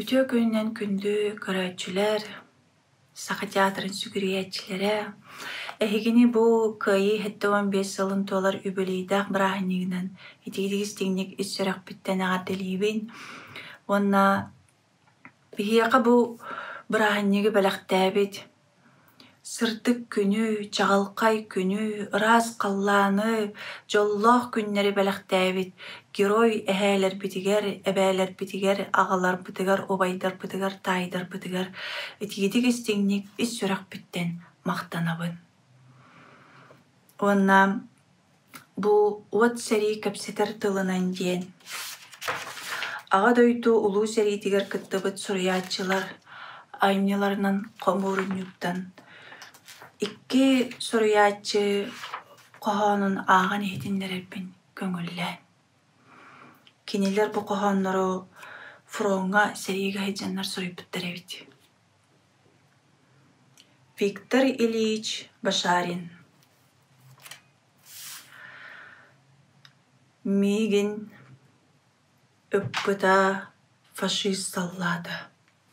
Бүтө күннен күндү көрөчүлөр, сака театрын сүгүриячилere, эхигини бу кайы 15 сылын толар үбөлейдах брахнигинен, итигидигис тигник үссөрөк биттен агарделибин. Онна бихияка бу брахниги белектебит. Сыртык күнү, чагалкай күнү, ырас калланы, жоллох күннери белектебит. Герой эхэлер битигер, эбэлер битигер, агалар битигер, обайдар битигер, тайдар битигер. Итигидигис тигник үссөрөк биттен мактанабын. Онна бу уот сери кепсетер тылынан диен. Ага дойду улуу сери тигер кыттыбыт суруячылар, айняларынан комурунюктан. Икки суруячы кохонун ааган эхитиннереппин көңүллән. Кинилер бу кохоннору фронга сериге хайжаннар суруйбуттаребит. Виктор Ильич Башарин. Мигин ыппыта фашист саллада.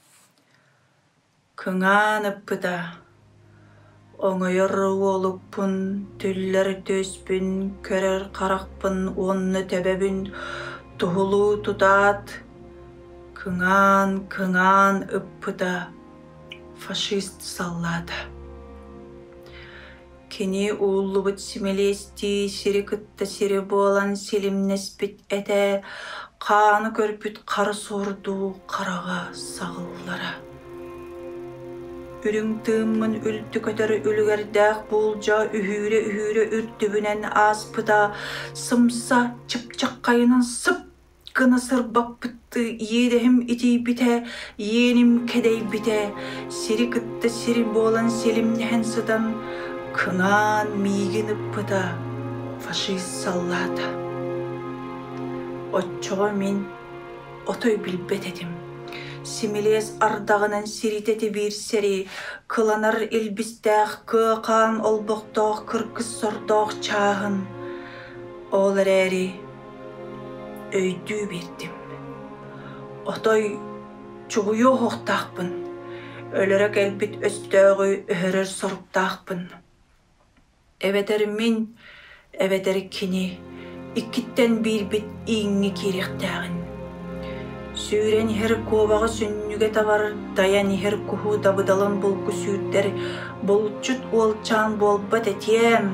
Кыңан ыппыта оңойор олуппун, түллер төспүн, көрөр каракпын, онны төбөбүн, тухулу тутаат. Кыңан ыппыта фашист саллада. Кини уулубут симелести, сири кытта сири болан селимнеспит эте, кааны көрпүт кары сорду карага сагыллара. Үрүң тыыммын үлтү көтөрү үлгердәк булжа үһүрө үртүбүнен аспыта, сымса чыпчаккайынан сып гына сырбаппытты, иедехим итей бите, иеним кедей бите, сири кытта сири болан селимнехен сыдан, кыңан мигин ыппыта фашист саллата. Отчого мен отой билбет этим. Симилес ардағынан сиритети бир сери, кыланар илбистәх, кыакан олбоқтоқ, кыркыз сордоқ чағын. Олар әри өйдүү бердим. Отой чугуйо хоқтақпын, өлөрөк әлбит өстөғі өһөрөр соруктақпын. Эветер мен, эветер кини, иккиттен бир бит иңи керектәғын. Сүйрен хер кобағы сүннүге табар, даян хер куху дабыдалын болку сүйттер, болчут олчан болбат этем.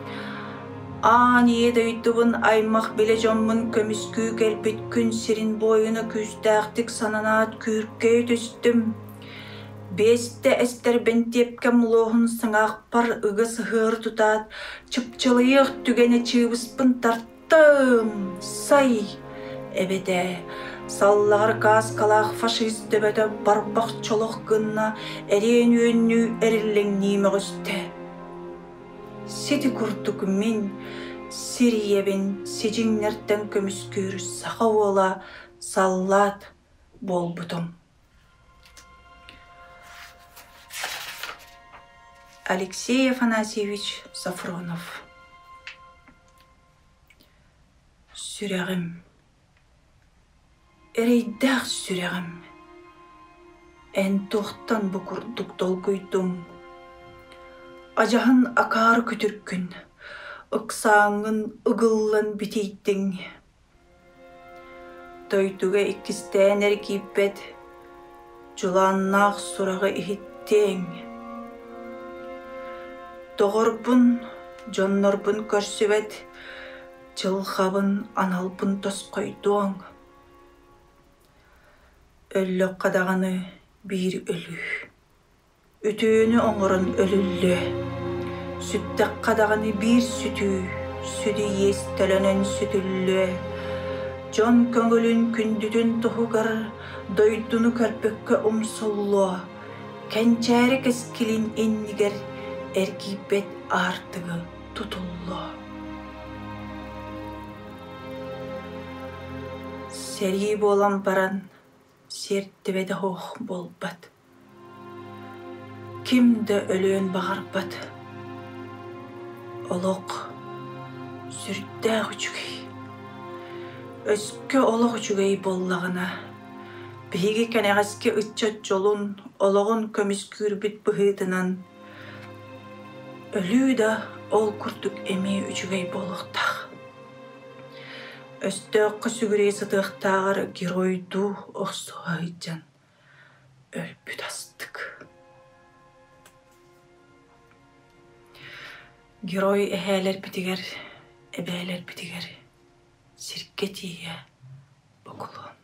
Ание дөйдубын аймақ біле жоммын көміскүү келбит күн сирин бойыны күстәқтік сананаат күрккей түстім. Бесте эстер бентепкем лохын сыңақпар ыгы сығыр тұтат, чыпчылыйық түгені чыбыспын тарттым, сай, эбеде. Саллар каскалах фашист дөбөтө барбак чолок гынна эрен өннү эрилеңниме өстө. Сети куртук мен сириебин сижиңнертен көмүскүр сака ола саллат болбутум. Алексей Афанасьевич Сафронов. Сүрегим. Эрейдәк сүрегім. Ән тоқтан бұқырдық долгүйдім. Ажағын акар күтіркін, ұқсаңын ұғылын бітейттің. Тойдуға икістен әркейпет, жыланнақ сұрағы ихіттің. Тоғырбын, жоннорбын көрсібет, жылғабын аналбын тосқойдуң. Өлі қадағаны бір өлі, үтіні оңырын өлілі. Сүттік қадағаны бір сүті, сүті естілінін сүтілі. Жон көңілін күндітін тұхығыр, дойдуны көрпекке ұмсылы. Кәнчәрі кәскілін еннігер, әркейбет артығы тұтылы. Сәрі болан баран, серттебеде хоқ болбат. Кимді өлөөн бағарбат. Олық сүрттәғ үчүгей. Өскө олық үчүгей боллағына. Биһиги кэнэҕэски ыччат дьолун, олоҕун көмүскүүрбүт быһыытынан өлүү да ол курдук эмиэ үчүгэй буолуохтаах. Өстөөххө сүгүрээ сытыахтааҕар геройду охсуһайдьан өлбүт астык. Герой эһээлэрбитигэр, эбээлэрбитигэр сиргэ тиийэ бокулуон.